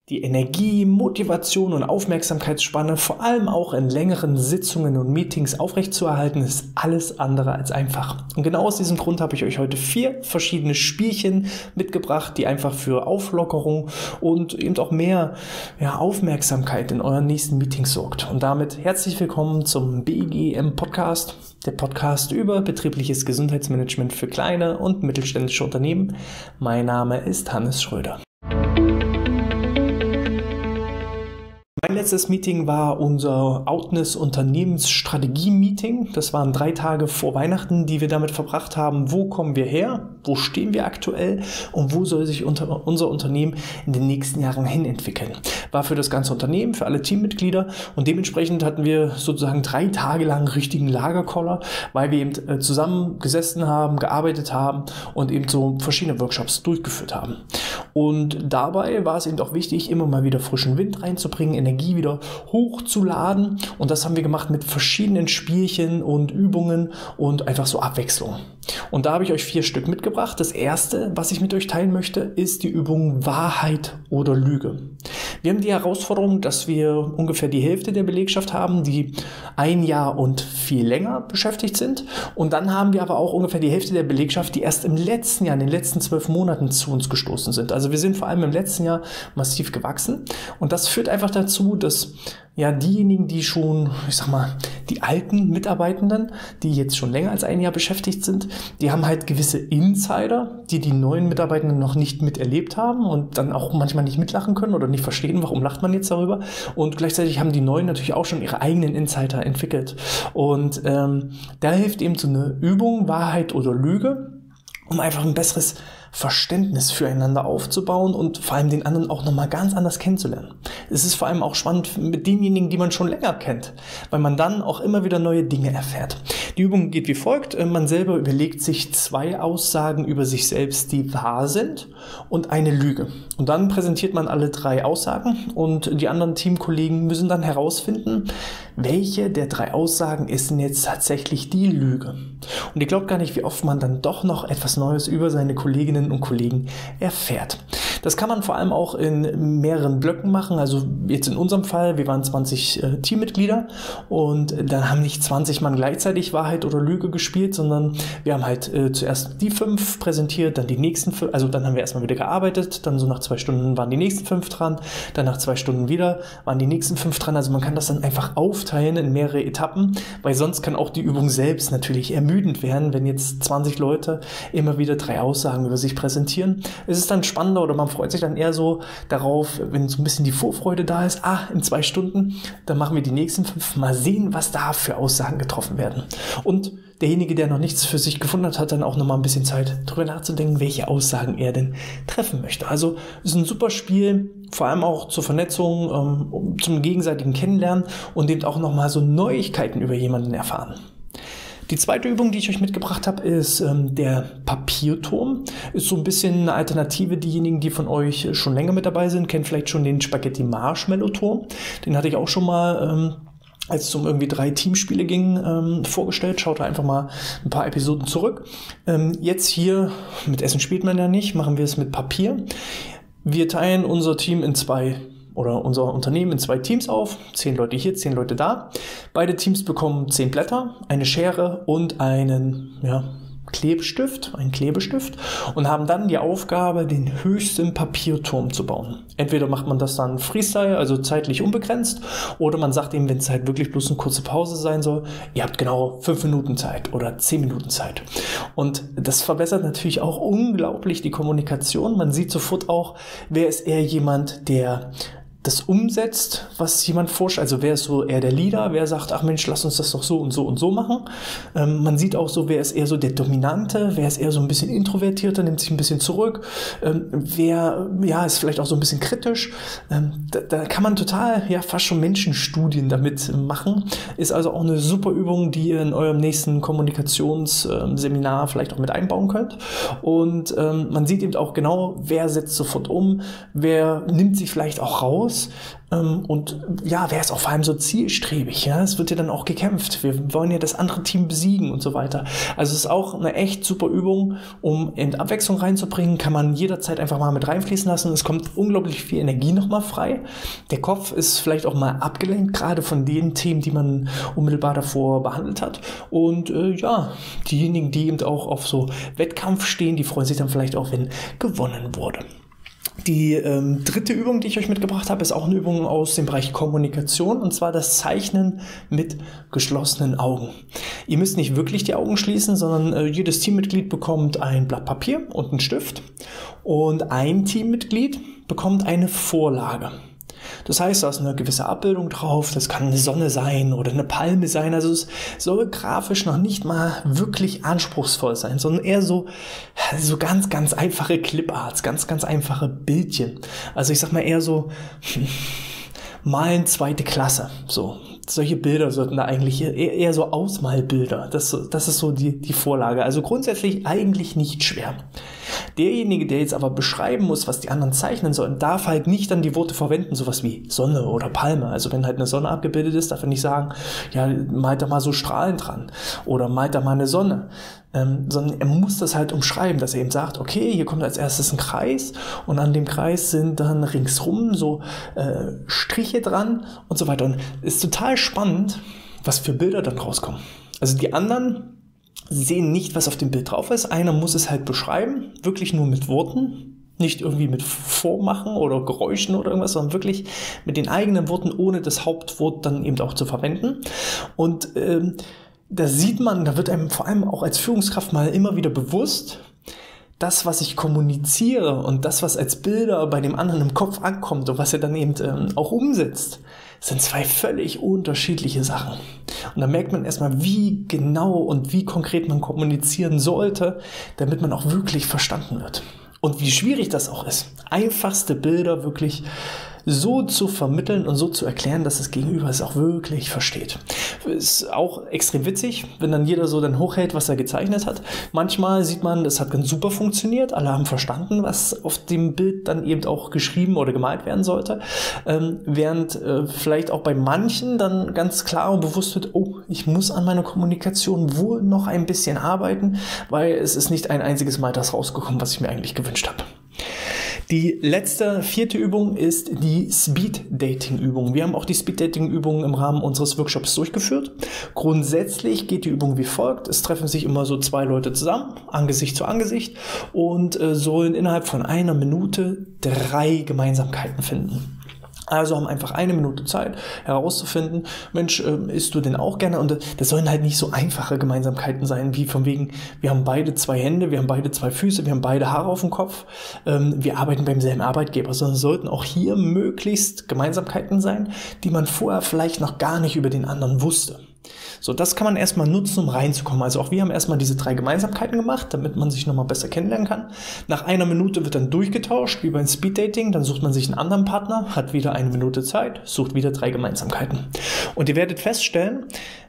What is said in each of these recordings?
Die Energie, Motivation und Aufmerksamkeitsspanne, vor allem auch in längeren Sitzungen und Meetings aufrechtzuerhalten, ist alles andere als einfach. Und genau aus diesem Grund habe ich euch heute 4 verschiedene Spielchen mitgebracht, die einfach für Auflockerung und eben auch mehr Aufmerksamkeit in euren nächsten Meetings sorgt. Und damit herzlich willkommen zum BGM Podcast, der Podcast über betriebliches Gesundheitsmanagement für kleine und mittelständische Unternehmen. Mein Name ist Hannes Schröder. Mein letztes Meeting war unser Outness Unternehmensstrategie-Meeting. Das waren 3 Tage vor Weihnachten, die wir damit verbracht haben. Wo kommen wir her? Wo stehen wir aktuell? Und wo soll sich unser Unternehmen in den nächsten Jahren hin entwickeln? War für das ganze Unternehmen, für alle Teammitglieder. Und dementsprechend hatten wir sozusagen 3 Tage lang richtigen Lagerkoller, weil wir eben zusammen gesessen haben, gearbeitet haben und eben so verschiedene Workshops durchgeführt haben. Und dabei war es eben auch wichtig, immer mal wieder frischen Wind reinzubringen, Energie wieder hochzuladen, und das haben wir gemacht mit verschiedenen Spielchen und Übungen und einfach so Abwechslung. Und da habe ich euch 4 Stück mitgebracht. Das erste, was ich mit euch teilen möchte, ist die Übung Wahrheit oder Lüge. Wir haben die Herausforderung, dass wir ungefähr die Hälfte der Belegschaft haben, die 1 Jahr und viel länger beschäftigt sind, und dann haben wir aber auch ungefähr die Hälfte der Belegschaft, die erst im letzten Jahr, in den letzten 12 Monaten zu uns gestoßen sind. Also wir sind vor allem im letzten Jahr massiv gewachsen, und das führt einfach dazu, dass diejenigen, die schon, die alten Mitarbeitenden, die jetzt schon länger als 1 Jahr beschäftigt sind, die haben halt gewisse Insider, die neuen Mitarbeitenden noch nicht miterlebt haben und dann auch manchmal nicht mitlachen können oder nicht verstehen, warum lacht man jetzt darüber. Und gleichzeitig haben die Neuen natürlich auch schon ihre eigenen Insider entwickelt. Und da hilft eben so eine Übung, Wahrheit oder Lüge, um einfach ein besseres Verständnis füreinander aufzubauen und vor allem den anderen auch nochmal ganz anders kennenzulernen. Es ist vor allem auch spannend mit denjenigen, die man schon länger kennt, weil man dann auch immer wieder neue Dinge erfährt. Die Übung geht wie folgt. Man selber überlegt sich 2 Aussagen über sich selbst, die wahr sind, und eine Lüge. Und dann präsentiert man alle 3 Aussagen, und die anderen Teamkollegen müssen dann herausfinden, welche der 3 Aussagen ist denn jetzt tatsächlich die Lüge. Und ihr glaubt gar nicht, wie oft man dann doch noch etwas Neues über seine Kolleginnen und Kollegen erfährt. Das kann man vor allem auch in mehreren Blöcken machen. Also jetzt in unserem Fall, wir waren 20 Teammitglieder, und dann haben nicht 20 Mann gleichzeitig Wahrheit oder Lüge gespielt, sondern wir haben halt zuerst die 5 präsentiert, dann die nächsten 5, also dann haben wir erstmal wieder gearbeitet, dann so nach 2 Stunden waren die nächsten 5 dran, dann nach 2 Stunden wieder waren die nächsten 5 dran. Also man kann das dann einfach aufteilen in mehrere Etappen, weil sonst kann auch die Übung selbst natürlich ermüdend werden, wenn jetzt 20 Leute immer wieder 3 Aussagen über sich präsentieren. Es ist dann spannender, oder man freut sich dann eher so darauf, wenn so ein bisschen die Vorfreude da ist, in 2 Stunden, dann machen wir die nächsten 5, mal sehen, was da für Aussagen getroffen werden. Und derjenige, der noch nichts für sich gefunden hat, hat dann auch noch mal ein bisschen Zeit, darüber nachzudenken, welche Aussagen er denn treffen möchte. Also es ist ein super Spiel, vor allem auch zur Vernetzung, zum gegenseitigen Kennenlernen und eben auch noch mal so Neuigkeiten über jemanden erfahren. Die zweite Übung, die ich euch mitgebracht habe, ist der Papierturm. Ist so ein bisschen eine Alternative. Diejenigen, die von euch schon länger mit dabei sind, kennen vielleicht schon den Spaghetti-Marshmallow-Turm. Den hatte ich auch schon mal, als es um irgendwie 3 Teamspiele ging, vorgestellt. Schaut da einfach mal ein paar Episoden zurück. Jetzt hier, mit Essen spielt man ja nicht, machen wir es mit Papier. Wir teilen unser Team in 2 oder unser Unternehmen in 2 Teams auf, 10 Leute hier, 10 Leute da. Beide Teams bekommen 10 Blätter, eine Schere und einen Klebestift, und haben dann die Aufgabe, den höchsten Papierturm zu bauen. Entweder macht man das dann Freestyle, also zeitlich unbegrenzt, oder man sagt eben, wenn es halt wirklich bloß eine kurze Pause sein soll, ihr habt genau 5 Minuten Zeit oder 10 Minuten Zeit. Und das verbessert natürlich auch unglaublich die Kommunikation. Man sieht sofort auch, wer ist eher jemand, der das umsetzt, was jemand vorstellt. Also wer ist so eher der Leader, wer sagt, ach Mensch, lass uns das doch so und so und so machen. Man sieht auch so, wer ist eher so der Dominante, wer ist eher so ein bisschen introvertierter, nimmt sich ein bisschen zurück, wer ist vielleicht auch so ein bisschen kritisch. Da kann man total, fast schon Menschenstudien damit machen. Ist also auch eine super Übung, die ihr in eurem nächsten Kommunikationsseminar vielleicht auch mit einbauen könnt. Und man sieht eben auch genau, wer setzt sofort um, wer nimmt sich vielleicht auch raus, raus. Und ja, wer ist auch vor allem so zielstrebig? Ja? Es wird ja dann auch gekämpft. Wir wollen ja das andere Team besiegen und so weiter. Also es ist auch eine echt super Übung, um in Abwechslung reinzubringen. Kann man jederzeit einfach mal mit reinfließen lassen. Es kommt unglaublich viel Energie nochmal frei. Der Kopf ist vielleicht auch mal abgelenkt, gerade von den Themen, die man unmittelbar davor behandelt hat. Und ja, diejenigen, die eben auch auf so Wettkampf stehen, die freuen sich dann vielleicht auch, wenn gewonnen wurde. Die dritte Übung, die ich euch mitgebracht habe, ist auch eine Übung aus dem Bereich Kommunikation, und zwar das Zeichnen mit geschlossenen Augen. Ihr müsst nicht wirklich die Augen schließen, sondern jedes Teammitglied bekommt ein Blatt Papier und einen Stift, und ein Teammitglied bekommt eine Vorlage. Das heißt, da ist eine gewisse Abbildung drauf, das kann eine Sonne sein oder eine Palme sein, also es soll grafisch noch nicht mal wirklich anspruchsvoll sein, sondern eher so ganz, ganz einfache Cliparts, ganz, ganz einfache Bildchen. Also ich sag mal eher so Malen 2. Klasse, so. Solche Bilder sollten da eigentlich eher so Ausmalbilder. Das ist so die Vorlage. Also grundsätzlich eigentlich nicht schwer. Derjenige, der jetzt aber beschreiben muss, was die anderen zeichnen sollen, darf halt nicht dann die Worte verwenden, sowas wie Sonne oder Palme. Also wenn halt eine Sonne abgebildet ist, darf er nicht sagen, ja, malt da mal so Strahlen dran oder malt da mal eine Sonne. Sondern er muss das halt umschreiben, dass er eben sagt, okay, hier kommt als erstes ein Kreis und an dem Kreis sind dann ringsrum so Striche dran und so weiter. Und es ist total spannend, was für Bilder dann rauskommen. Also die anderen sehen nicht, was auf dem Bild drauf ist. Einer muss es halt beschreiben, wirklich nur mit Worten, nicht irgendwie mit Vormachen oder Geräuschen oder irgendwas, sondern wirklich mit den eigenen Worten, ohne das Hauptwort dann eben auch zu verwenden. Und da sieht man, da wird einem vor allem auch als Führungskraft mal immer wieder bewusst, das, was ich kommuniziere und das, was als Bilder bei dem anderen im Kopf ankommt und was er dann eben auch umsetzt, sind zwei völlig unterschiedliche Sachen. Und da merkt man erstmal, wie genau und wie konkret man kommunizieren sollte, damit man auch wirklich verstanden wird. Und wie schwierig das auch ist, einfachste Bilder wirklich so zu vermitteln und so zu erklären, dass das Gegenüber es auch wirklich versteht. Ist auch extrem witzig, wenn dann jeder so dann hochhält, was er gezeichnet hat. Manchmal sieht man, das hat ganz super funktioniert, alle haben verstanden, was auf dem Bild dann eben auch geschrieben oder gemalt werden sollte, während vielleicht auch bei manchen dann ganz klar und bewusst wird, oh, ich muss an meiner Kommunikation wohl noch ein bisschen arbeiten, weil es ist nicht ein einziges Mal das rausgekommen, was ich mir eigentlich gewünscht habe. Die letzte, 4. Übung ist die Speed-Dating-Übung. Wir haben auch die Speed-Dating-Übung im Rahmen unseres Workshops durchgeführt. Grundsätzlich geht die Übung wie folgt. Es treffen sich immer so 2 Leute zusammen, Angesicht zu Angesicht, und sollen innerhalb von 1 Minute 3 Gemeinsamkeiten finden. Also haben einfach 1 Minute Zeit herauszufinden, Mensch, isst du denn auch gerne? Und das sollen halt nicht so einfache Gemeinsamkeiten sein, wie von wegen, wir haben beide 2 Hände, wir haben beide 2 Füße, wir haben beide Haare auf dem Kopf, wir arbeiten beim selben Arbeitgeber, sondern sollten auch hier möglichst Gemeinsamkeiten sein, die man vorher vielleicht noch gar nicht über den anderen wusste. So, das kann man erstmal nutzen, um reinzukommen. Also auch wir haben erstmal diese 3 Gemeinsamkeiten gemacht, damit man sich nochmal besser kennenlernen kann. Nach 1 Minute wird dann durchgetauscht, wie beim Speeddating. Dann sucht man sich einen anderen Partner, hat wieder 1 Minute Zeit, sucht wieder 3 Gemeinsamkeiten. Und ihr werdet feststellen,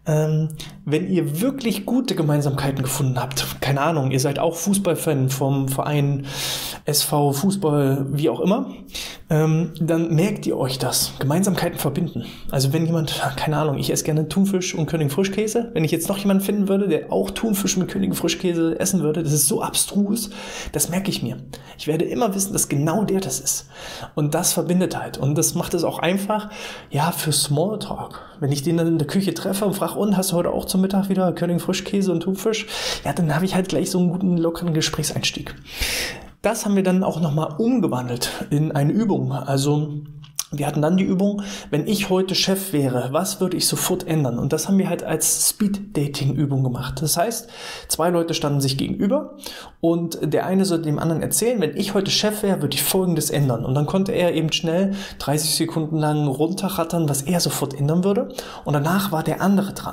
wenn ihr wirklich gute Gemeinsamkeiten gefunden habt, keine Ahnung, ihr seid auch Fußballfan vom Verein SV, Fußball, wie auch immer, dann merkt ihr euch das. Gemeinsamkeiten verbinden. Also wenn jemand, keine Ahnung, ich esse gerne Thunfisch und Königin Frischkäse, wenn ich jetzt noch jemanden finden würde, der auch Thunfisch mit Königin Frischkäse essen würde, das ist so abstrus, das merke ich mir. Ich werde immer wissen, dass genau der das ist. Und das verbindet halt. Und das macht es auch einfach, ja, für Smalltalk. Wenn ich den dann in der Küche treffe und frage, und hast du heute auch zum Mittag wieder Königin Frischkäse und Thunfisch? Ja, dann habe ich halt gleich so einen guten, lockeren Gesprächseinstieg. Das haben wir dann auch nochmal umgewandelt in eine Übung. Also wir hatten dann die Übung, wenn ich heute Chef wäre, was würde ich sofort ändern? Und das haben wir halt als Speed-Dating-Übung gemacht. Das heißt, 2 Leute standen sich gegenüber und der eine sollte dem anderen erzählen, wenn ich heute Chef wäre, würde ich Folgendes ändern. Und dann konnte er eben schnell 30 Sekunden lang runterrattern, was er sofort ändern würde. Und danach war der andere dran.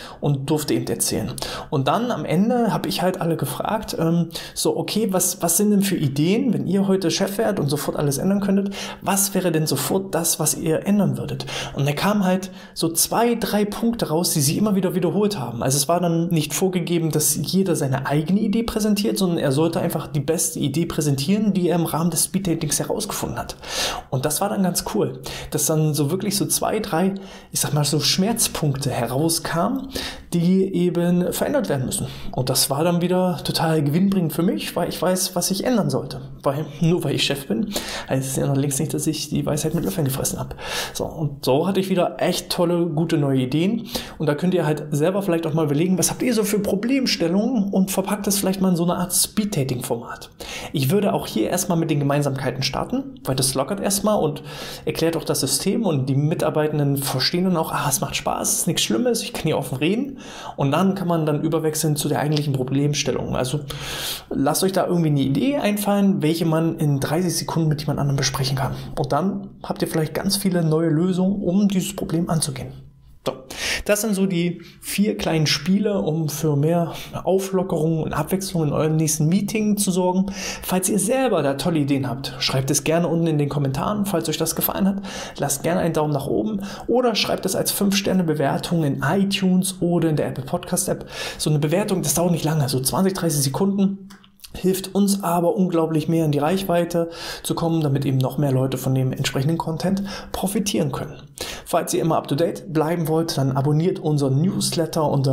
und durfte eben erzählen. Und dann am Ende habe ich halt alle gefragt, so okay, was sind denn für Ideen, wenn ihr heute Chef wärt und sofort alles ändern könntet, was wäre denn sofort das, was ihr ändern würdet? Und da kamen halt so 2, 3 Punkte raus, die sie immer wieder wiederholt haben. Also es war dann nicht vorgegeben, dass jeder seine eigene Idee präsentiert, sondern er sollte einfach die beste Idee präsentieren, die er im Rahmen des Speed-Datings herausgefunden hat. Und das war dann ganz cool, dass dann so wirklich so 2, 3, ich sag mal so Schmerzpunkte herauskamen, die eben verändert werden müssen. Und das war dann wieder total gewinnbringend für mich, weil ich weiß, was ich ändern sollte. Nur weil ich Chef bin, heißt es ja noch längst nicht, dass ich die Weisheit mit Löffeln gefressen habe. So, und so hatte ich wieder echt tolle, gute neue Ideen. Und da könnt ihr halt selber vielleicht auch mal überlegen, was habt ihr so für Problemstellungen und verpackt das vielleicht mal in so eine Art Speed-Dating-Format. Ich würde auch hier erstmal mit den Gemeinsamkeiten starten, weil das lockert erstmal und erklärt auch das System und die Mitarbeitenden verstehen dann auch, es macht Spaß, es ist nichts Schlimmes, ich kann hier offen reden und dann kann man dann überwechseln zu der eigentlichen Problemstellung. Also lasst euch da irgendwie eine Idee einfallen, welche man in 30 Sekunden mit jemand anderem besprechen kann. Und dann habt ihr vielleicht ganz viele neue Lösungen, um dieses Problem anzugehen. So, das sind so die 4 kleinen Spiele, um für mehr Auflockerung und Abwechslung in eurem nächsten Meeting zu sorgen. Falls ihr selber da tolle Ideen habt, schreibt es gerne unten in den Kommentaren, falls euch das gefallen hat. Lasst gerne einen Daumen nach oben oder schreibt es als 5-Sterne-Bewertung in iTunes oder in der Apple Podcast App. So eine Bewertung, das dauert nicht lange, so 20, 30 Sekunden. Hilft uns aber unglaublich mehr in die Reichweite zu kommen, damit eben noch mehr Leute von dem entsprechenden Content profitieren können. Falls ihr immer up-to-date bleiben wollt, dann abonniert unseren Newsletter unter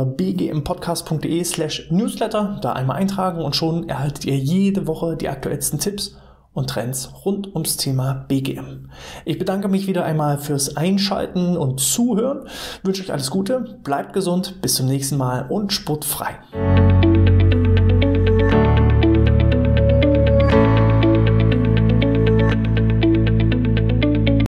bgmpodcast.de/newsletter, da einmal eintragen und schon erhaltet ihr jede Woche die aktuellsten Tipps und Trends rund ums Thema BGM. Ich bedanke mich wieder einmal fürs Einschalten und Zuhören, wünsche euch alles Gute, bleibt gesund, bis zum nächsten Mal und sportfrei.